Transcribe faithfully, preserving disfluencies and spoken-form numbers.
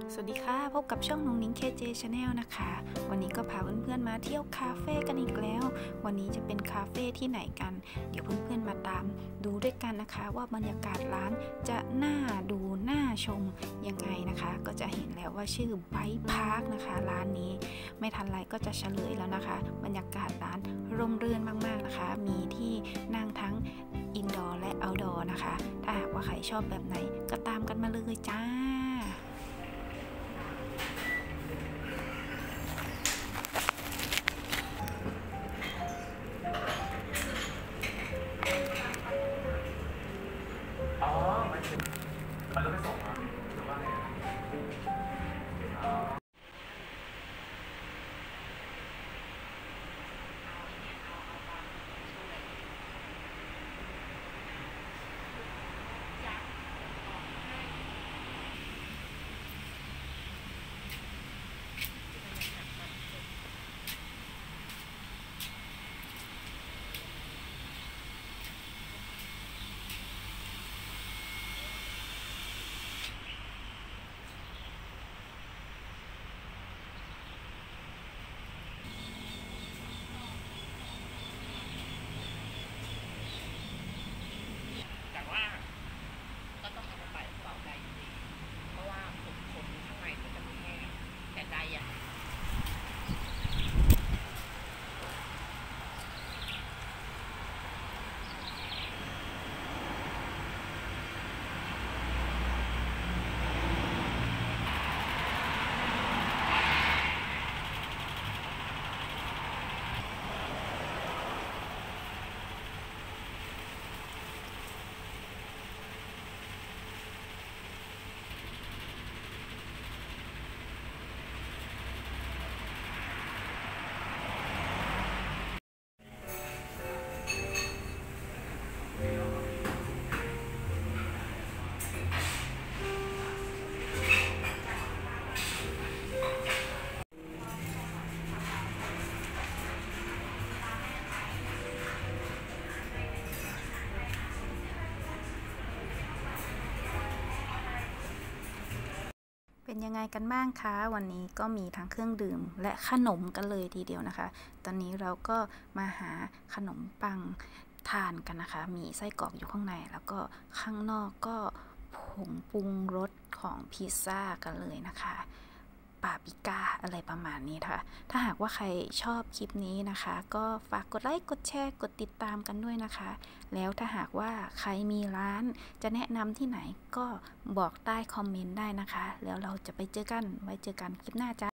สวัสดีค่ะพบกับช่องนุ้งนิ้ง เค เจ Channel นะคะวันนี้ก็พาเพื่อนๆมาเที่ยวคาเฟ่กันอีกแล้ววันนี้จะเป็นคาเฟ่ที่ไหนกันเดี๋ยวเพื่อนๆมาตามดูด้วยกันนะคะว่าบรรยากาศร้านจะน่าดูน่าชมยังไงนะคะก็จะเห็นแล้วว่าชื่อไบค์พาร์คนะคะร้านนี้ไม่ทันไรก็จะเฉลยแล้วนะคะบรรยากาศร้านร่มรื่นมากๆนะคะมีที่นั่งทั้งอินดอร์และเอาท์ดอร์นะคะถ้าหากว่าใครชอบแบบไหนก็ตามกันมาเลยจ้าอ๋อมันเป็นมันจะไม่ส่งอ่ะหรือว่าไงอ๋อแต่ว่าก็ต้องเอาไปเป่าไดอยู่ดีเพราะว่าขนขนข้างในมันจะไม่แห้งแต่ไดอ่ะเป็นยังไงกันบ้างคะวันนี้ก็มีทั้งเครื่องดื่มและขนมกันเลยทีเดียวนะคะตอนนี้เราก็มาหาขนมปังทานกันนะคะมีไส้กรอกอยู่ข้างในแล้วก็ข้างนอกก็ผงปรุงรสของพิซซ่ากันเลยนะคะปาปริก้าอะไรประมาณนี้ค่ะถ้าหากว่าใครชอบคลิปนี้นะคะก็ฝากกดไลค์กดแชร์กดติดตามกันด้วยนะคะแล้วถ้าหากว่าใครมีร้านจะแนะนำที่ไหนก็บอกใต้คอมเมนต์ได้นะคะแล้วเราจะไปเจอกันไว้เจอกันคลิปหน้าจ้า